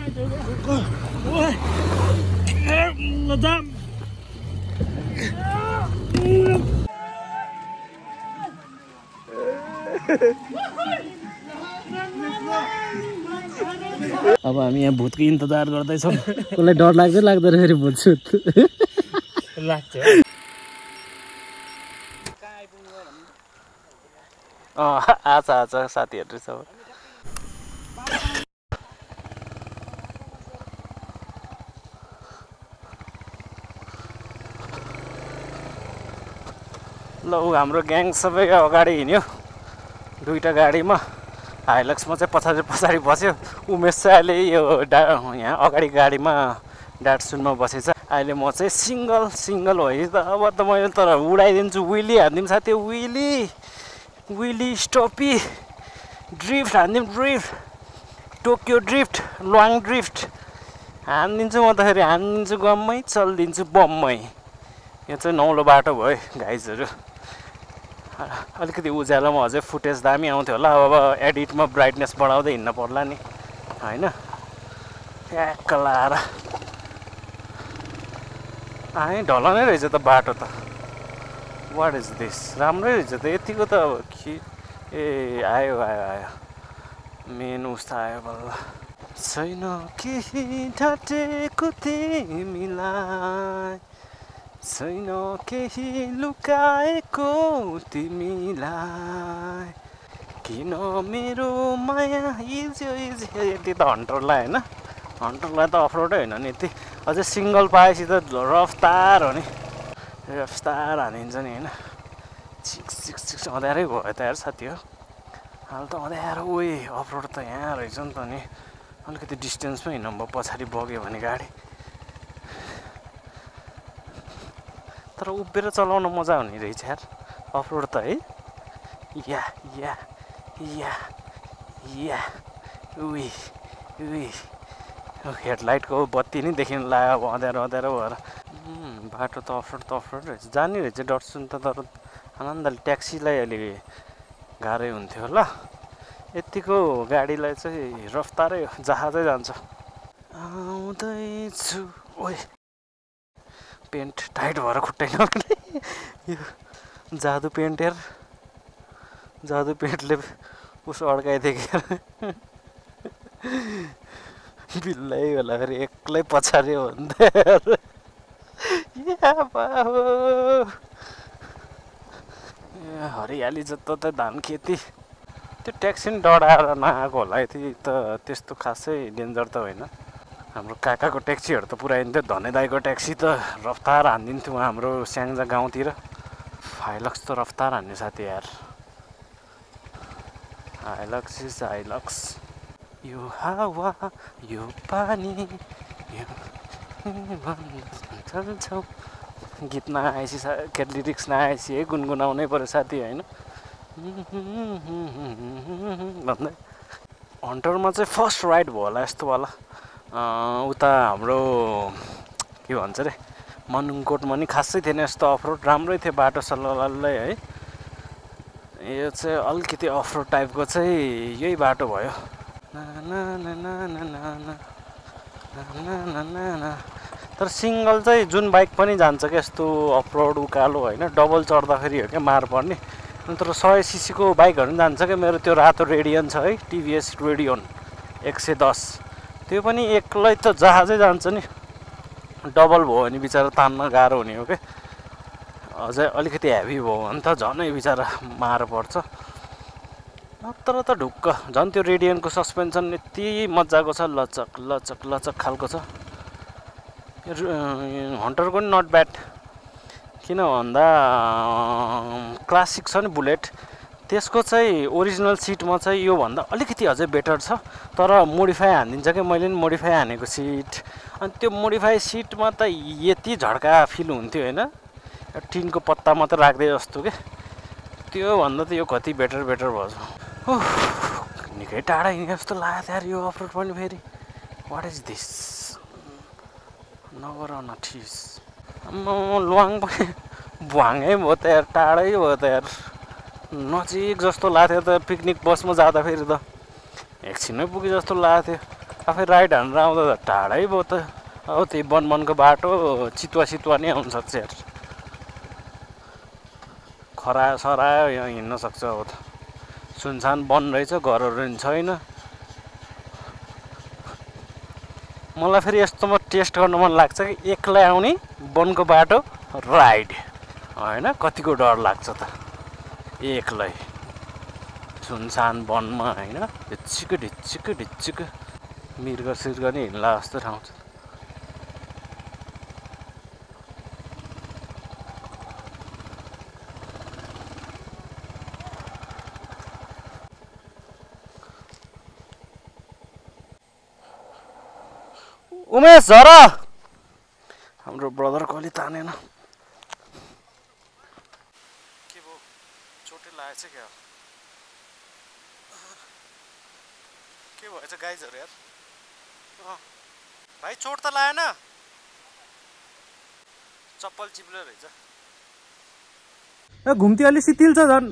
अब हामी यहाँ भूतको इन्तजार गर्दैछौँ। कसलाई डर लाग्छ लाग्दैन फेरि भूत लाग्छ। आज साथीहरू सब ल हाम्रो ग्याङ सबै अगाडि हिँड्यो दुईटा गाडीमा। हाइलक्समा चाहिँ पछाडि बस्यो। उमेश चाहिँ अहिले यो यहाँ अगाडि गाडीमा डाटसुनमा बसेछ। अहिले म चाहिँ सिङ्गल हो त। अब त मैले तर उडाइदिन्छु। विली हानिदिउँ साथी, विली स्टपी ड्रिफ्ट हानिदिउँ। ड्रिफ्ट टोकियो ड्रिफ्ट लङ ड्रिफ्ट हानिदिन्छु म त। फेरि हानिदिन्छु गम्मै चलिदिन्छु बम्मै। यो चाहिँ नौलो बाटो भयो गाइजहरू। अलिकति उज्यालोमा अझै फुटेज दामी आउँथ्यो होला। अब एडिटमा ब्राइटनेस बढाउँदै हिँड्न पर्ला नि होइन। ट्याक्क लाएर ढलनै रहेछ त बाटो त। What is this? राम्रै रहेछ त। यतिको त अब आयो मेन उस्ता आयो बल्ल। छैन केही ढाँटेको तिमीलाई, छैन केही लुकाएको तिमीलाई, किन मेरो माया इज्यो। यति त हन्टरलाई होइन, हन्टरलाई त अफरोडै होइन नि यति। अझै सिङ्गल पाएपछि त रफ्तार हो नि, रफ्तार हानिन्छ नि होइन। सिक्स अँध्यारै भयो त यार साथी हो। अहिले त अँध्यारो। अफरोड त यहाँ रहेछ नि त नि। अलिकति डिस्टेन्समा हिँड्नु भयो पछाडि बग्यो भने गाडी। तर उभिएर चलाउन मजा हुने रहेछ यार अफरोड त है। या या या या हेडलाइटको बत्ती नै देखिन लाग्यो अब अँध्यारो भएर। बाटो त अफरोड रहेछ। जाने रहेछ डटसुन त। तर आनन्दले ट्याक्सीलाई अलि गाह्रै हुन्थ्यो होला। यतिको गाडीलाई चाहिँ रफ्तारै जहाजै जान्छ। आउँदैछु। पेन्ट टाइट भएर खुट्टै नहुने यो जादु पेन्ट यार। जादु पेन्टले उसो अड्काइदियो क्या। बिल्लै होला फेरि एक्लै पछाड्यो भन्दा। हरियाली जस्तो त धान खेती। त्यो ट्याक्सी नि डढाएर नआएको होला। यति त त्यस्तो खासै डेन्जर त होइन। हाम्रो काकाको ट्याक्सीहरू त पुऱ्याइन्थ्यो। धने दाईको ट्याक्सी त रफ्तार हानिदिन्थ्यो हाम्रो स्याङ्जा गाउँतिर। हाइलक्स त रफ्तार हान्ने साथी यार। हाइलक्स यो हावा यो पानी चल्छौ। गीत नआएपछि के लिरिक्स नआएपछि है गुनगुनाउनै पऱ्यो साथी होइन भन्दै। हन्टरमा चाहिँ फर्स्ट राइड भयो होला यस्तो वाला। उता हाम्रो के भन्छ अरे मनुङकोटमा नि खासै थिएन यस्तो अफरोड। राम्रै थियो बाटो सल्लालै है। यो चाहिँ अलिकति अफरोड टाइपको चाहिँ यही बाटो भयो। तर सिङ्गल चाहिँ जुन बाइक पनि जान्छ क्या यस्तो अफरोड उकालो होइन। डबल चढ्दाखेरि हो क्या मार पर्ने। तर 100 cc को बाइकहरू पनि जान्छ क्या। मेरो त्यो रातो रेडियन छ है टिभिएस रेडियन 110। त्यो पनि एक्लै त जहाजै जान्छ नि। डबल भयो भने बिचरा तान्न गाह्रो हुने हो क्या। अझै अलिकति हेभी भयो भने त झनै बिचरा मार पर्छ। तर त ढुक्क झन् त्यो रेडियनको सस्पेन्सन यति मजाको छ। लचक खालको छ। हन्टरको नि नट ब्याड। किन भन्दा क्लासिक छ नि बुलेट, त्यसको चाहिँ ओरिजिनल सिटमा चाहिँ योभन्दा अलिकति अझै बेटर छ। तर मोडिफाई हानिदिन्छ क्या। मैले नि मोडिफाई हानेको सिट। अनि त्यो मोडिफाई सिटमा त यति झड्का फिल हुन्थ्यो होइन। टिनको पत्ता मात्रै राख्दै जस्तो क्या। त्योभन्दा त यो कति बेटर भएछ। निकै टाढा हिँडे जस्तो लाग्यो यार यो अफरोड पनि फेरि। What is this? नगर न ठिस। लुवाङ पनि भुवाङै भयो त यार। टाढै भयो त यार। नजिक जस्तो लाग्थ्यो त पिकनिक बसमा जाँदा फेरि त एकछिनमै पुगे जस्तो लाग्थ्यो। आफै राइड हानेर आउँदा त टाढै भयो त अब त्यही वनको बाटो चितुवा नै आउनु सक्छ यार खरायो सरायो यहाँ हिँड्न सक्छ अब त सुनसान वन रहेछ घरहरू पनि छैन मलाई फेरि यस्तोमा टेस्ट गर्न मन लाग्छ कि एक्लै आउने वनको बाटो राइड होइन कतिको डर लाग्छ त एक्लै सुनसान वनमा होइन ढिच्चिक मृग सिर्ग नि हिँड्ला जस्तो ठाउँ छ उमेश झर हाम्रो ब्रदर कहिले तानेन के भयो चोटै लागेछ क्या के भएछ गाइजहरू यार भाइ चोट त लागेन चप्पल चिप्लो रहेछ घुम्ती अलि शिथिल छ झन्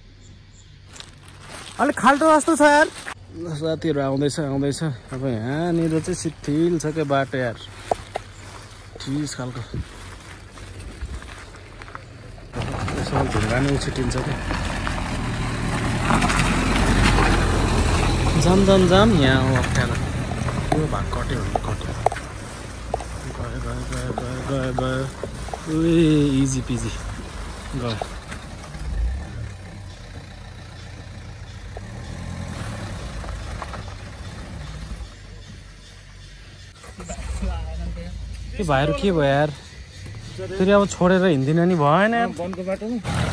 अलिक खाल्टो जस्तो छ यार साथीहरू आउँदैछ अब यहाँनिर चाहिँ शिथिल छ क्या बाटो यार चिज खालको यसो ढुङ्गा नै उछिटिन्छ क्या जाम यहाँ अप्ठ्यारो यो भाग कट्यो भने कट्यो गयो इजी पिजी गयो भाइहरू के भयो यार फेरि अब छोडेर हिँड्दिन नि भएन यार वनको बाटो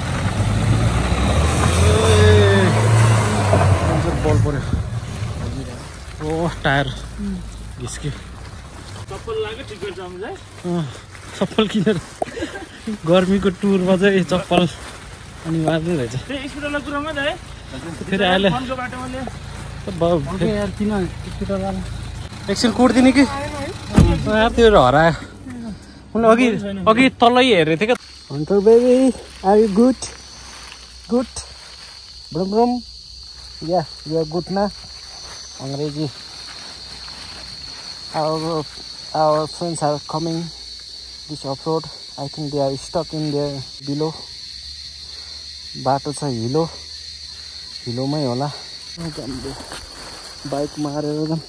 बल पर्यो ओ टायर घिस्क्यो चप्पल किनेर गर्मीको टुरमा चाहिँ चप्पल अनिवार्य रहेछ फेरि अहिले एकछिन कुट्दिने कि त्यो हरायो उनले अघि तलै हेरेको थिएँ क्या hunter baby are you good ब्रुम या यु आर गुड ना अंग्रेजी our friends are coming this off-road. I think they are stuck in there below. बाटो छ हिलोमै होला बाइक मारेर जाम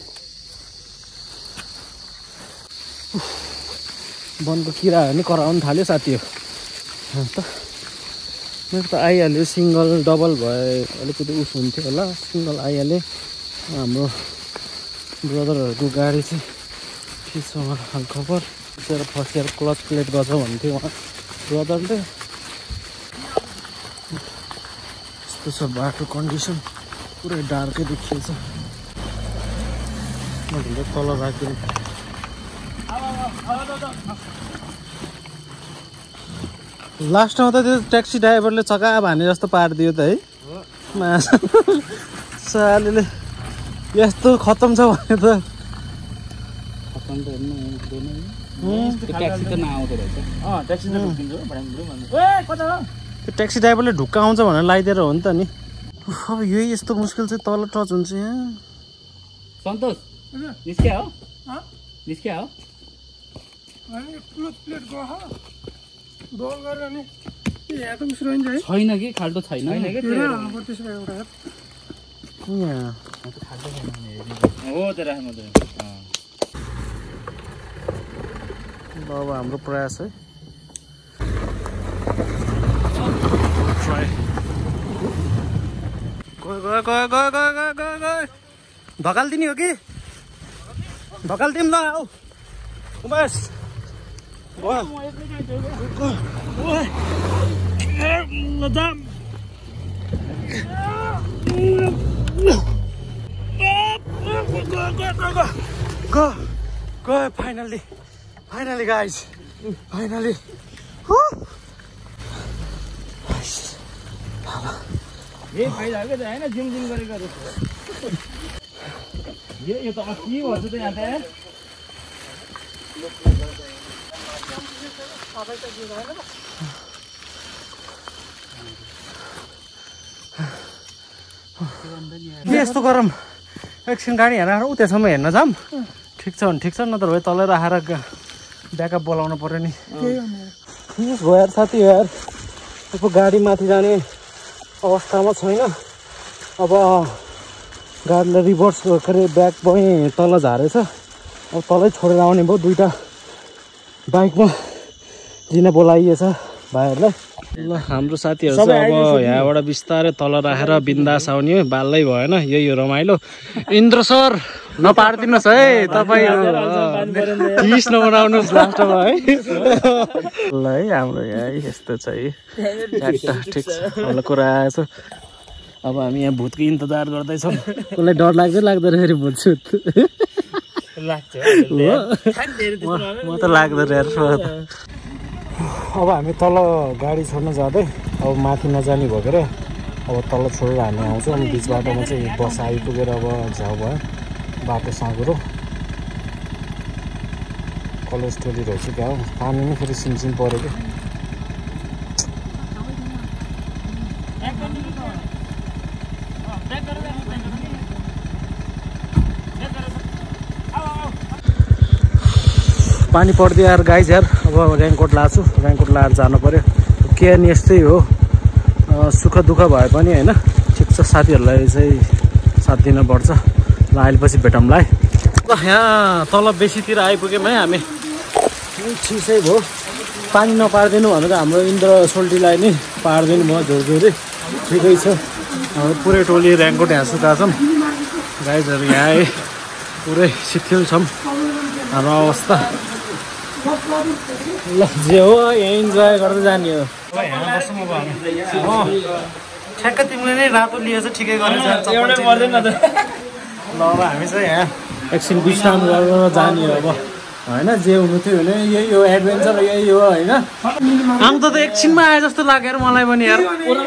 वनको किराहरू नि कराउनु थाल्यो साथी हो त मेरो त आइहाल्यो सिङ्गल डबल भए अलिकति उस हुन्थ्यो होला सिङ्गल आइहाल्यो हाम्रो ब्रदरहरूको गाडी चाहिँ के छ हाल खबर त्यसरी फर्स्ट इयर क्लच प्लेट गर्छ भन्थ्यो उहाँ ब्रदरले यस्तो छ बाटो कन्डिसन पुरै डार्कै देखिएछ मैले तल राखेँ लास्टमा त त्यो ट्याक्सी ड्राइभरले चका भने जस्तो पारिदियो त है साले यस्तो खतम छ भने त ट्याक्सी ड्राइभरले ढुक्का आउँछ भनेर लगाइदिएर हो नि त नि अब यही यस्तो मुस्किल चाहिँ तल टच हुन्छ यहाँ सन्तोष निस्क्या हो छैन कि खाल्टो छैन अब हाम्रो प्रयास है गयो धकाल्दिने हो कि धकाल्दिउँ ल आऊ बस गयो फाइनली गाइज फाइनली होइन जिम गरेको यो त के भन्छ त यहाँ त यस्तो गरम एकछिन गाडी हेरेर उ त्यसम्म हेर्न जाऊँ ठिक छ भने ठिक छ नत्र भए तलै राखेर ब्याकअप बोलाउनु पर्यो नि भयो यार साथी यार अब गाडी माथि जाने अवस्थामा छैन अब गाडीलाई रिभर्स के अरे ब्याक पनि तल झारेछ अब तलै छोडेर आउने भयो दुईवटा बाइकमा जिन बोलाइएछ भाइहरूलाई ल हाम्रो साथीहरू चाहिँ अब यहाँबाट बिस्तारै तल राखेर बिन्दास आउने हो बाल्लै भएन यही हो रमाइलो इन्द्र सर नपारिदिनुहोस् है तपाईँ चिज नबनाउनुहोस् लास्टमा है ल है हाम्रो यहाँ यस्तो छ है ठिक छ हल्ला कुरा आएछ अब हामी यहाँ भूतको इन्तजार गर्दैछौँ कसलाई डर लाग्दो रहेछ भूत म त लाग्दो रहेछ अब हामी तल गाडी छोड्न जाँदै अब माथि नजाने भएर अब तल छोडेर हामी आउँछौँ अनि बिच बाटोमा चाहिँ बस आइपुगेर अब झ्याउ भयो बाटो साँगुरो कलेज टोली रहेछ क्या हो पानी नै फेरि सिमसिम पऱ्यो क्या पानी पर्दै यार गाइज यार अब रेनकोट लाछु रेनकोट लाएर जानु पर्यो के नि यस्तै हो सुख दुःख भए पनि होइन ठिक छ साथीहरूलाई चाहिँ साथ दिनुपर्छ ल अहिले पछि भेटौँला है ल यहाँ तल बेसीतिर आइपुग्यौँ है हामी ठिकै भयो पानी नपारिदिनु भनेर हाम्रो इन्द्र सोल्टीलाई नि पारिदिनु भयो झोरझोरी ठिकै छ पुरै टोली रेनकोट यहाँ सुकाछौँ गाइजहरू यहाँ पुरै शिथिल छौँ हाम्रो अवस्था ल जे हो यहाँ इन्जोय गर्दै जाने हो यहाँ बस्छौँ अब हामी ठ्याक्क तिमीले नै रातो लिएछ ठिकै गरेर ल अब हामी चाहिँ यहाँ एकछिन विश्राम गरेर जाने हो अब होइन जे हुनु थियो भने यही हो एडभेन्चर यही हो होइन आम त एकछिनमा आए जस्तो लाग्यो मलाई पनि यार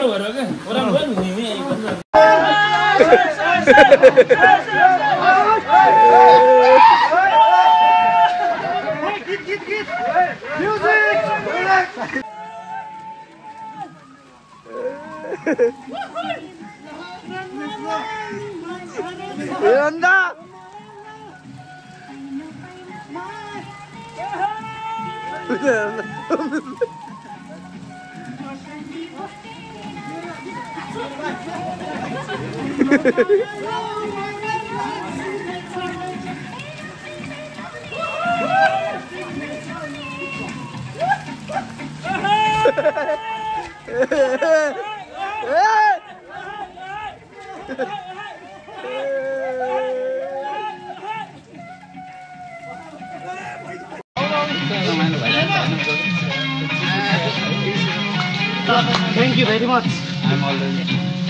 Thank you very much. I'm already.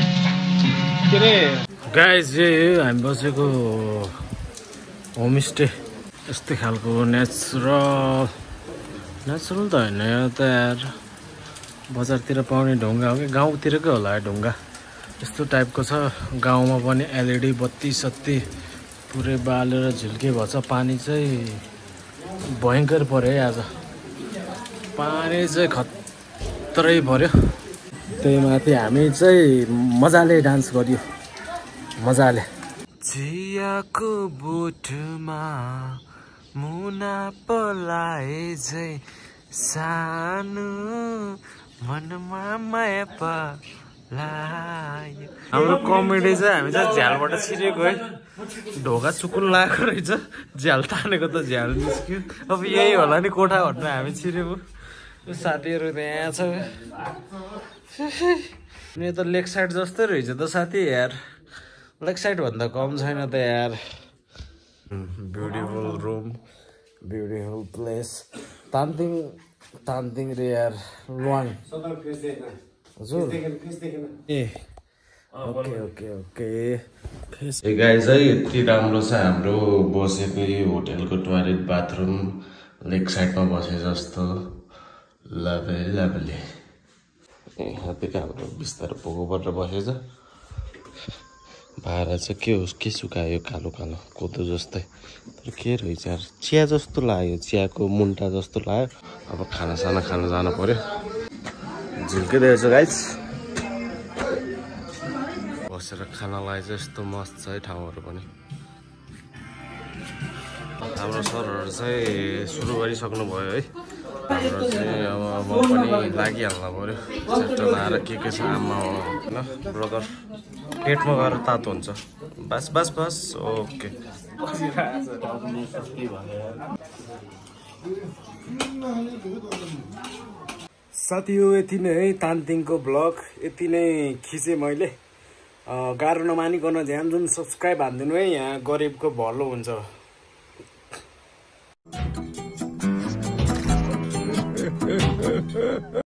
Guys, हामी बसेको होमस्टे यस्तै खालको नेचुरल त होइन यो त यार बजारतिर पाउने ढुङ्गा हो कि गाउँतिरकै होला ढुङ्गा यस्तो टाइपको छ गाउँमा पनि एलइडी बत्ती सत्ती पुरै बालेर झिल्के भएछ पानी चाहिँ भयङ्कर पऱ्यो है आज पानी चाहिँ खत्रै पऱ्यो त्यही माथि हामी चाहिँ मजाले डान्स गर्यो मजाले चियाको बोटमा मुना पलाए चाहिँ सानो मनमा माया पलायो हाम्रो कमेडी चाहिँ हामी चाहिँ झ्यालबाट छिरेको है ढोका चुकुन लागेको रहेछ झ्याल तानेको त झ्याल निस्क्यो अब यही होला नि कोठा भन्नु हामी छिरेको साथीहरू त्यहाँ छ यो त लेग साइड जस्तै रहेछ त साथी यार लेग साइड भन्दा कम छैन त यार ब्युटिफुल रुम ब्युटिफुल प्लेस तानतिङ रे यार वान हजुर ए ओके गाइज है यति राम्रो छ हाम्रो बसेको यो होटेलको टोयलेट बाथरुम लेग साइडमा बसे जस्तो लभली हातैको हाम्रो बिस्तारो पोको परेर बसेछ भाडा चाहिँ के होस् के सुकायो कालो कालो कोदो जस्तै तर के रहेछ यार चिया जस्तो लाग्यो चियाको मुन्टा जस्तो लाग्यो अब खानासाना खान जानु पर्यो झुल्किरहेको छ गाइस बसेर खानालाई चाहिँ यस्तो मस्त छ है ठाउँहरू पनि हाम्रो सरहरू चाहिँ सुरु गरिसक्नु भयो है। हाम्रो चाहिँ अब म पनि लागिहाल्न पऱ्यो। च्याप्टर लाएर के छ आमा होइन ब्रदर पेटमा गएर तातो हुन्छ। बस बस बस ओके। साथी हो यति नै है तानतिङको ब्लग यति नै खिचेँ मैले। गाह्रो नमानिकन ध्यान जुन सब्सक्राइब हानिदिनु है, यहाँ गरिबको भलो हुन्छ।